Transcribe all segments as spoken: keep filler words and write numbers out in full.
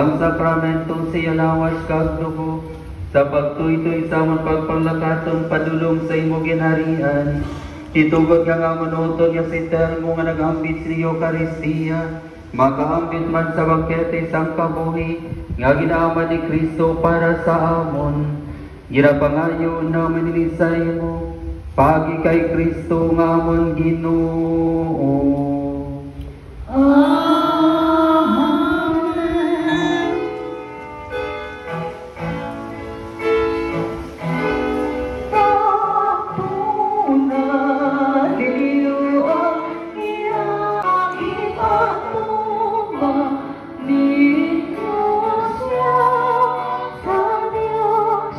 Ang sakramento siya lawas kag dugo, sa pagtuytoy sa amon pagpanglakaton padulong sa imo ginharian. Itugod nga nga manuotod nga si termo nga naghambit sa Eucharistia, makahambit man sa bangkete sang kabuhi, nga ginaama ni Kristo para sa amon. Ginapangayo namin inisay mo, pagi kay Kristo nga amon Ginoo. Amen. Pagtunay niyo ang iyang ipagtumba, ninyo siya sa Diyos.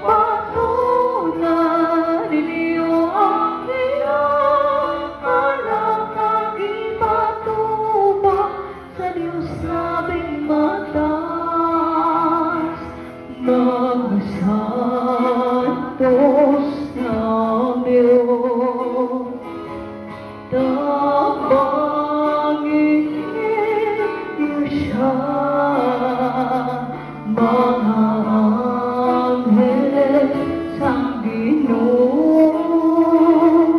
Pagtunay niyo ang iyang anak ipagtumba sa Diyos naming mataas. Mga santos namin, tabangin niyo siya, mga anghel sang Ginoo.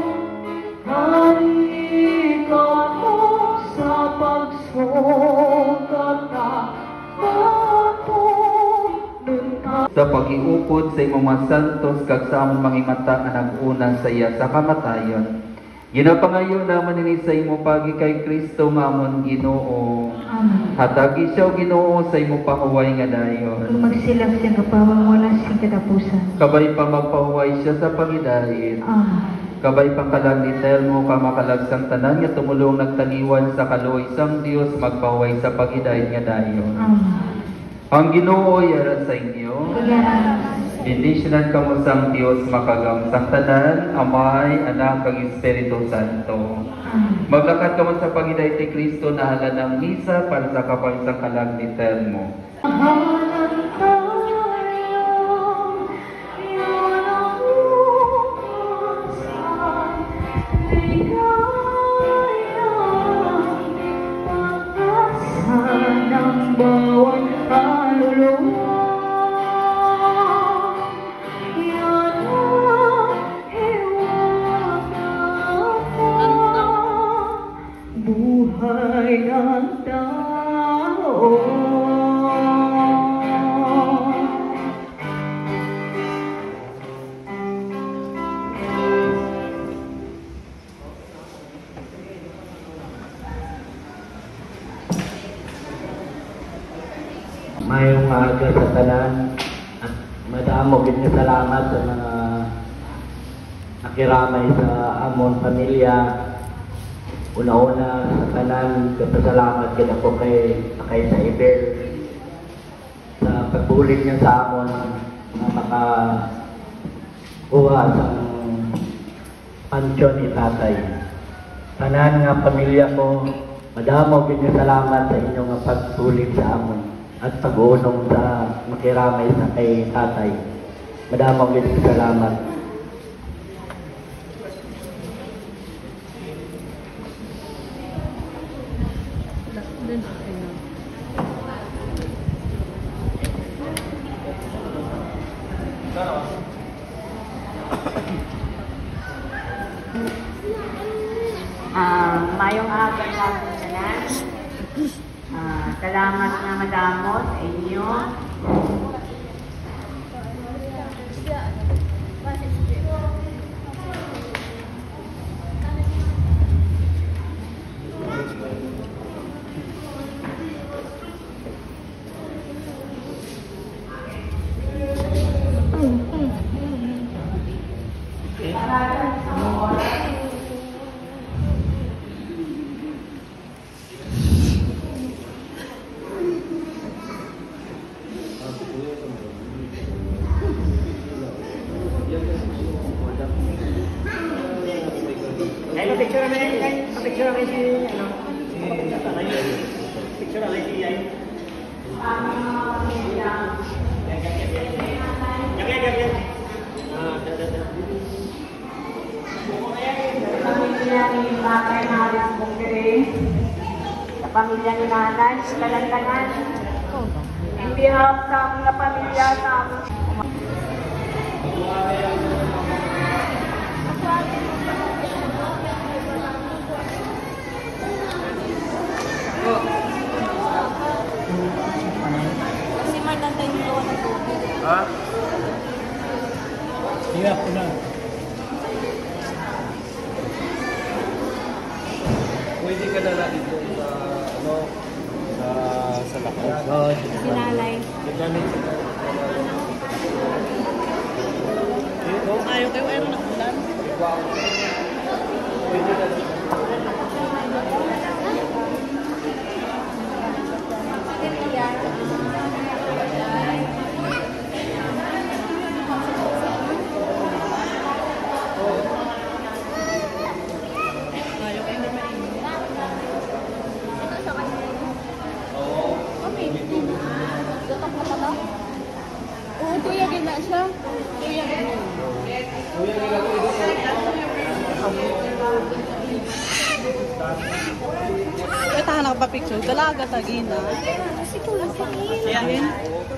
Halikan mo sa pagsukat na matunod ka. Sa pag-iupod sa imong mga santos kag sa among mangimata nga nag-una sa iya sa kamatayon. Ginapangayo naman ini sa imo pagi kay Kristo nga amon Ginoo. Amen. Hatagi siya o Ginoo sa imo pahuway nga dayon. Kung magsilang siya kapawang wala siyang katapusan. Kabay pa magpahuway siya sa pagidait. Amen. Kabay pang kalag ni Telmo ka makalagsang tanan nga tumulong nagtaniwan sa kaluoy sang Dios magpahuway sa pagidait nga dayon. Amen. Ang Ginoo yaran sa inyo. Kaya Bendisyonan kamo sang Dios makagam sang tanan, Amay, Anak, kag Espiritu Santo. Maglakad kamo sa pagidait ni Kristo na hala ng misa para sa kapal sa kalag ni Telmo. mahalan tayo, yun ang umasan, ligayang pag-asa ng bawat kaluluwa. Yan ang hiwaga mo, buhay ng tao. Mayong maaga sa tanan at madamo gid nga salamat sa mga nakiramay sa amon pamilya. Una-una sa tanan, kapasalamat gid ako kay kay sa Ibel sa pagbulig niya sa amon na makakuha sa pansyon ni tatay. Tanan nga pamilya ko, madamo gid nga salamat sa inyong nga pagbulig sa amon at pag-uunong sa makiramay sa kay tatay. Madamang gid salamat. Ah, mayong aga sa tanan. Ah, salamat nga madamo sa inyo. Picture namin, picture namin si, ano, picture namin si, ay. Yan, yan, yan, yan. Ah, da, da, da. Sa pamilya ni Tatay Maris Bongkere, sa pamilya ni Nanay, sa talan-tanan. behalf sa mga pamilya sa aming Kasi man nantay yung gawa ng tubig. Ha? Iya, puna. Pwede ka na lang ito sa, ano, sa, sa lakas. Oo, Sinalay. Gamit sa Ayaw kayo, ayaw na ulan. Pwede ka na. Ayaw kayo na mainit. Gatak na pala? Oo, kuya, gina siya. Kuya, gina. Kaya tahan ako pa picture. Dalaga tagina. Kasi kulang sa Ayan.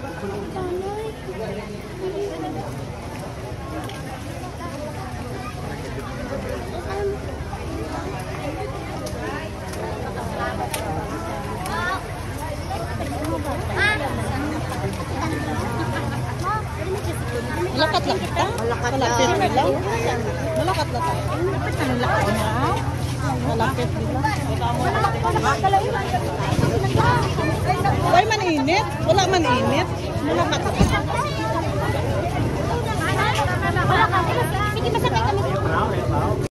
Malakat lang kita? Malakat lang. Malakat lang. Malakat lang tayo. Malakat lang. Malapit, di ba? Why man init? Wala man init. Malakat lang. Hindi masakit kami.